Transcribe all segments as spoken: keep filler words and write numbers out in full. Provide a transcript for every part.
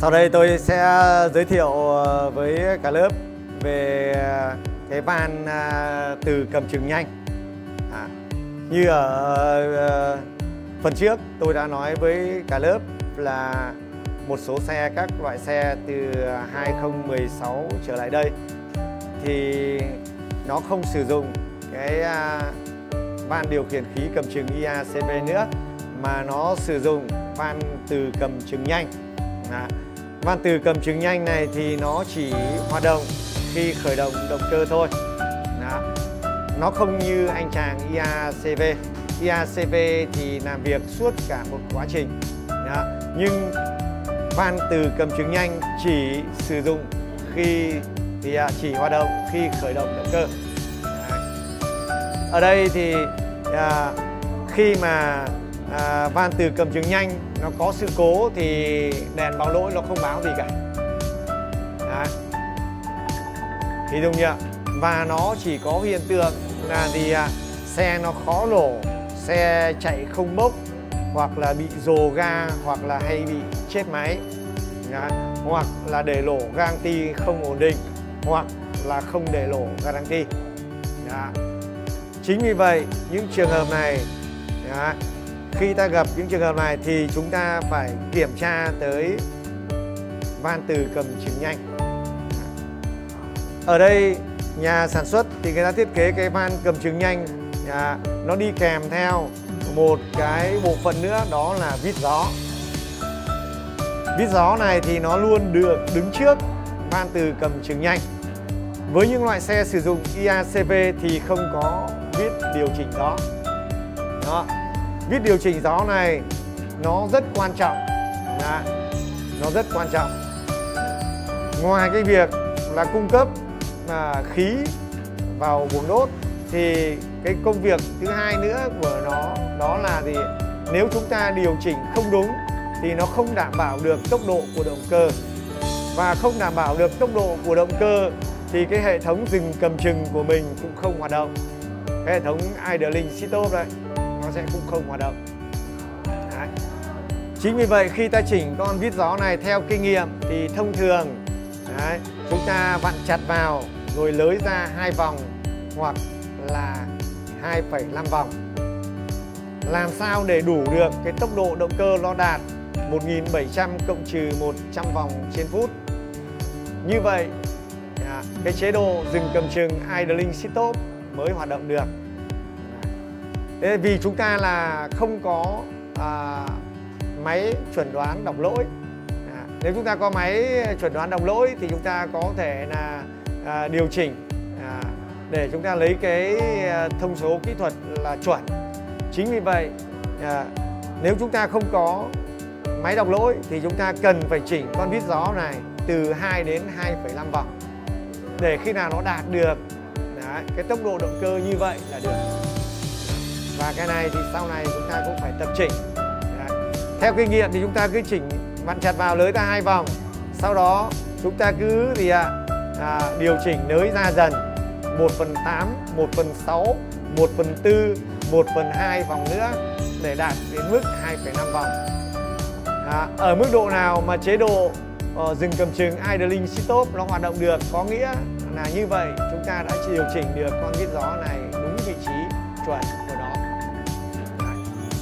Sau đây tôi sẽ giới thiệu với cả lớp về cái van từ cầm chừng nhanh. À, như ở phần trước tôi đã nói với cả lớp là một số xe, các loại xe từ hai không một sáu trở lại đây thì nó không sử dụng cái van điều khiển khí cầm chừng i a xê vê nữa, mà nó sử dụng van từ cầm chừng nhanh. À, van từ cầm chừng nhanh này thì nó chỉ hoạt động khi khởi động động cơ thôi. Đó. Nó không như anh chàng i a xê vê. i a xê vê thì làm việc suốt cả một quá trình. Đó. Nhưng van từ cầm chừng nhanh chỉ sử dụng khi thì chỉ hoạt động khi khởi động động cơ. Đấy. Ở đây thì à, khi mà à, van từ cầm chừng nhanh nó có sự cố thì đèn báo lỗi nó không báo gì cả. Đấy. Thì đúng nhỉ? Và nó chỉ có hiện tượng là gì à, xe nó khó nổ, xe chạy không bốc, hoặc là bị rồ ga, hoặc là hay bị chết máy. Đấy. Hoặc là để lỗ gang ti không ổn định, hoặc là không để lỗ gang ti. Đấy. Chính vì vậy những trường hợp này, đấy, khi ta gặp những trường hợp này thì chúng ta phải kiểm tra tới van từ cầm chừng nhanh. Ở đây nhà sản xuất thì người ta thiết kế cái van cầm chừng nhanh, à, nó đi kèm theo một cái bộ phận nữa, đó là vít gió. Vít gió này thì nó luôn được đứng trước van từ cầm chừng nhanh. Với những loại xe sử dụng i a xê vê thì không có vít điều chỉnh gió. Đó. Vít điều chỉnh gió này nó rất quan trọng. Đó. Nó rất quan trọng. Ngoài cái việc là cung cấp à, khí vào buồng đốt thì cái công việc thứ hai nữa của nó đó là gì? Nếu chúng ta điều chỉnh không đúng thì nó không đảm bảo được tốc độ của động cơ. Và không đảm bảo được tốc độ của động cơ thì cái hệ thống dừng cầm chừng của mình cũng không hoạt động. Cái hệ thống idling stop đây nó sẽ cũng không hoạt động. Đấy. Chính vì vậy khi ta chỉnh con vít gió này theo kinh nghiệm thì thông thường, đấy, chúng ta vặn chặt vào rồi lới ra hai vòng hoặc là hai phẩy năm vòng. Làm sao để đủ được cái tốc độ động cơ nó đạt một nghìn bảy trăm cộng trừ một trăm vòng trên phút. Như vậy cái chế độ dừng cầm chừng idling stop mới hoạt động được. Thế vì chúng ta là không có à, máy chuẩn đoán đọc lỗi. À, nếu chúng ta có máy chuẩn đoán đọc lỗi thì chúng ta có thể là à, điều chỉnh à, để chúng ta lấy cái thông số kỹ thuật là chuẩn. Chính vì vậy à, nếu chúng ta không có máy đọc lỗi thì chúng ta cần phải chỉnh con vít gió này từ hai đến hai phẩy năm vòng, để khi nào nó đạt được đấy, cái tốc độ động cơ như vậy là được. Và cái này thì sau này chúng ta cũng phải tập chỉnh. Đấy. Theo kinh nghiệm thì chúng ta cứ chỉnh vặn chặt vào lới ra hai vòng, sau đó chúng ta cứ gì ạ à, điều chỉnh nới ra dần một phần tám, một phần sáu, một phần tư, một phần hai vòng nữa để đạt đến mức hai phẩy năm vòng. À, ở mức độ nào mà chế độ uh, dừng cầm chừng idling stop nó hoạt động được, có nghĩa là như vậy chúng ta đã điều chỉnh được con vít gió này đúng vị trí chuẩn của nó. Đấy.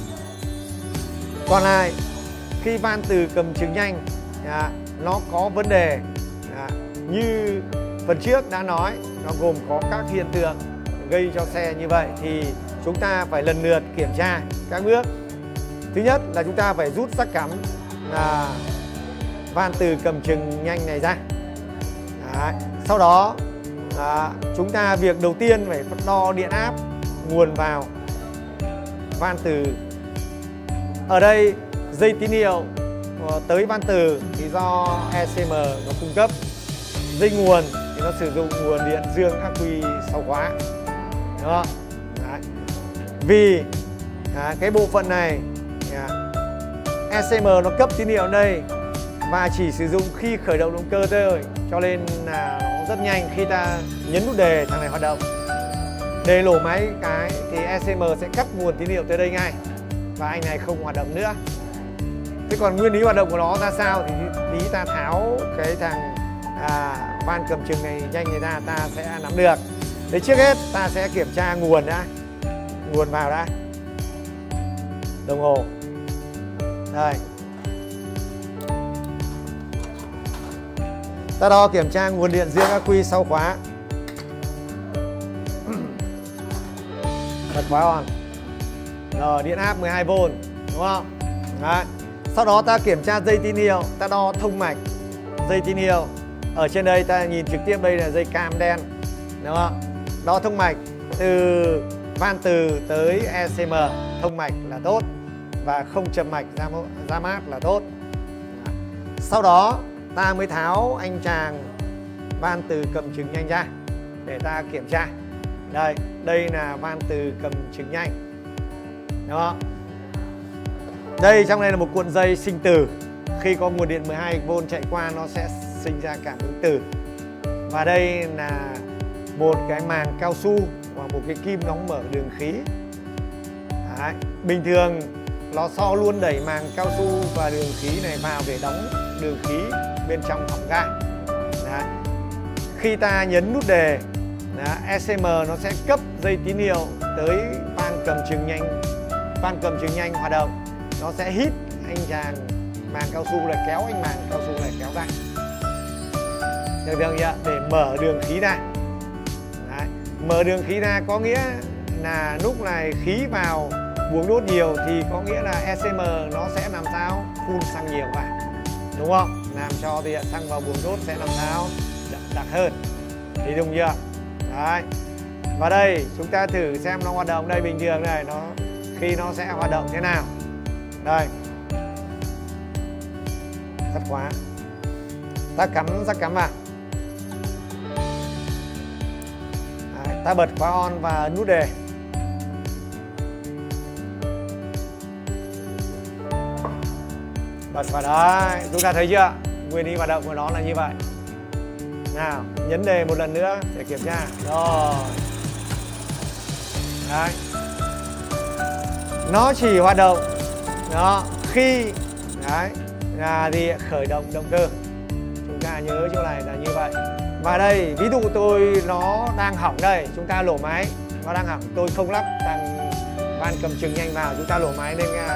Còn lại khi van từ cầm chừng nhanh à, nó có vấn đề à, như phần trước đã nói, nó gồm có các hiện tượng gây cho xe như vậy thì chúng ta phải lần lượt kiểm tra các bước. Thứ nhất là chúng ta phải rút rắc cắm à, van từ cầm chừng nhanh này ra. Đấy. Sau đó à, chúng ta việc đầu tiên phải đo điện áp nguồn vào van từ. Ở đây dây tín hiệu tới van từ thì do e xê em nó cung cấp. Dây nguồn thì nó sử dụng nguồn điện dương ắc quy sáu khóa. Đó. Đấy. Vì à, cái bộ phận này à, e xê em nó cấp tín hiệu đây và chỉ sử dụng khi khởi động động cơ thôi, cho nên là nó rất nhanh. Khi ta nhấn nút đề thằng này hoạt động, đề nổ máy cái thì e xê em sẽ cắt nguồn tín hiệu tới đây ngay và anh này không hoạt động nữa. Thế còn nguyên lý hoạt động của nó ra sao thì tí ta tháo cái thằng à, van cầm chừng này nhanh người ta ta sẽ nắm được. Đấy, trước hết ta sẽ kiểm tra nguồn đã, nguồn vào đã, đồng hồ đây, ta đo kiểm tra nguồn điện riêng ắc quy sau khóa, bật khóa on, rồi điện áp mười hai vôn đúng không? Đấy. Sau đó ta kiểm tra dây tín hiệu, ta đo thông mạch dây tín hiệu. Ở trên đây ta nhìn trực tiếp, đây là dây cam đen đúng không? Đo thông mạch từ van từ tới e xê em, thông mạch là tốt và không chập mạch ra, ra mát là tốt. Sau đó ta mới tháo anh chàng van từ cầm chừng nhanh ra để ta kiểm tra. Đây, đây là van từ cầm chừng nhanh đúng không? Đây, trong đây là một cuộn dây sinh từ. Khi có nguồn điện mười hai vôn chạy qua nó sẽ sinh ra cảm ứng từ. Và đây là một cái màng cao su và một cái kim đóng mở đường khí. Đấy. Bình thường lò xo luôn đẩy màng cao su và đường khí này vào để đóng đường khí bên trong hỏng ga. Đấy. Khi ta nhấn nút đề, e xê em nó sẽ cấp dây tín hiệu tới van cầm chừng nhanh, van cầm chừng nhanh hoạt động. Nó sẽ hít anh chàng màng cao su này, kéo anh màng cao su này kéo ra, được chưa nhỉ? Để mở đường khí ra. Đấy. Mở đường khí ra có nghĩa là lúc này khí vào buồng đốt nhiều thì có nghĩa là e xê em nó sẽ làm sao phun xăng nhiều vào, đúng không? Làm cho thì xăng vào buồng đốt sẽ làm sao đậm đặc hơn, thì đúng chưa? Đấy. Và đây chúng ta thử xem nó hoạt động đây, bình thường này nó khi nó sẽ hoạt động thế nào. Đây, tắt khóa, ta cắm rắc cắm vào. Đấy, ta bật khóa on và nút đề. Bật vào đấy, chúng ta thấy chưa? Nguyên lý hoạt động của nó là như vậy. Nào, nhấn đề một lần nữa để kiểm tra. Rồi. Đấy. Nó chỉ hoạt động đó khi đấy là gì, khởi động động cơ. Chúng ta nhớ chỗ này là như vậy. Và đây ví dụ tôi nó đang hỏng đây, chúng ta lổ máy, nó đang hỏng, tôi không lắp thằng van cầm chừng nhanh vào, chúng ta lổ máy lên ga.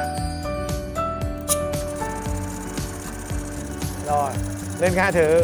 Rồi, lên ga thử.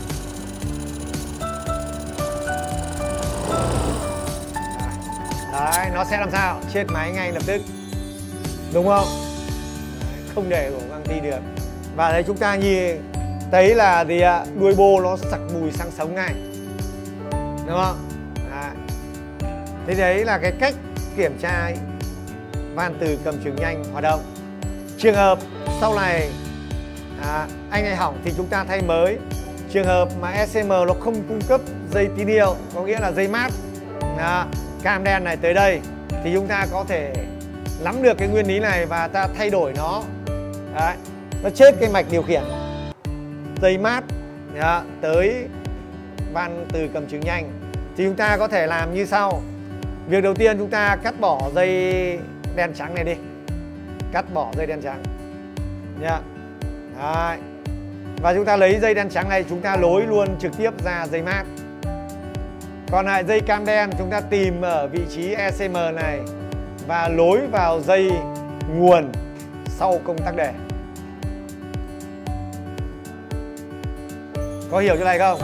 Đấy, nó sẽ làm sao? Chết máy ngay lập tức, đúng không? Đấy, không để đổ găng ti được. Và đấy chúng ta nhìn thấy là gì ạ? Đuôi bô nó sặc mùi xăng sống ngay, đúng không? Đấy. Thế đấy là cái cách kiểm tra van từ cầm chừng nhanh hoạt động. Trường hợp sau này à, anh này hỏng thì chúng ta thay mới. Trường hợp mà e xê em nó không cung cấp dây tín hiệu, có nghĩa là dây mát, à, cam đen này tới đây, thì chúng ta có thể nắm được cái nguyên lý này và ta thay đổi nó. Đấy, nó chết cái mạch điều khiển dây mát à, tới van từ cầm chừng nhanh, thì chúng ta có thể làm như sau. Việc đầu tiên chúng ta cắt bỏ dây đen trắng này đi, cắt bỏ dây đen trắng nha. Đấy. Và chúng ta lấy dây đen trắng này, chúng ta nối luôn trực tiếp ra dây mát. Còn lại dây cam đen chúng ta tìm ở vị trí e xê em này và nối vào dây nguồn sau công tắc đề. Có hiểu chỗ này không?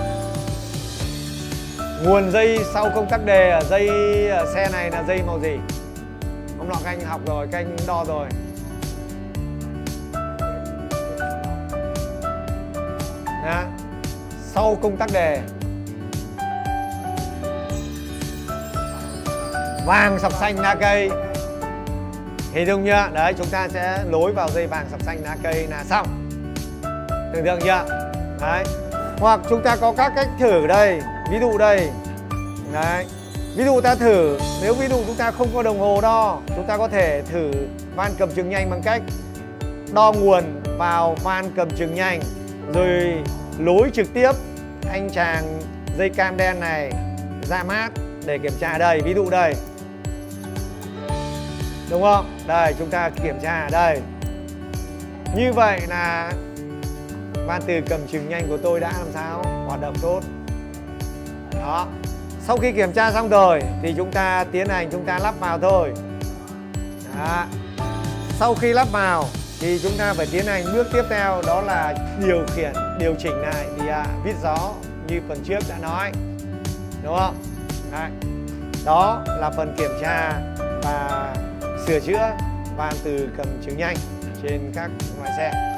Nguồn dây sau công tắc đề ở dây ở xe này là dây màu gì? Hôm nọ các anh học rồi, các anh đo rồi. Đó. Sau công tắc đề vàng sọc xanh lá cây, hình dung chưa? Đấy, chúng ta sẽ nối vào dây vàng sọc xanh lá cây là xong. Tưởng tượng chưa? Đấy. Hoặc chúng ta có các cách thử đây. Ví dụ đây. Đấy. Ví dụ ta thử, nếu ví dụ chúng ta không có đồng hồ đo, chúng ta có thể thử van cầm chừng nhanh bằng cách đo nguồn vào van cầm chừng nhanh, rồi nối trực tiếp anh chàng dây cam đen này ra mát để kiểm tra đây. Ví dụ đây, đúng không? Đây, chúng ta kiểm tra đây. Như vậy là van từ cầm chừng nhanh của tôi đã làm sao hoạt động tốt. Đó. Sau khi kiểm tra xong rồi thì chúng ta tiến hành chúng ta lắp vào thôi. Đó. Sau khi lắp vào thì chúng ta phải tiến hành bước tiếp theo, đó là điều khiển, điều chỉnh lại thì à, vít gió như phần trước đã nói, đúng không? Đấy. Đó là phần kiểm tra và sửa chữa van từ cầm chừng nhanh trên các loại xe.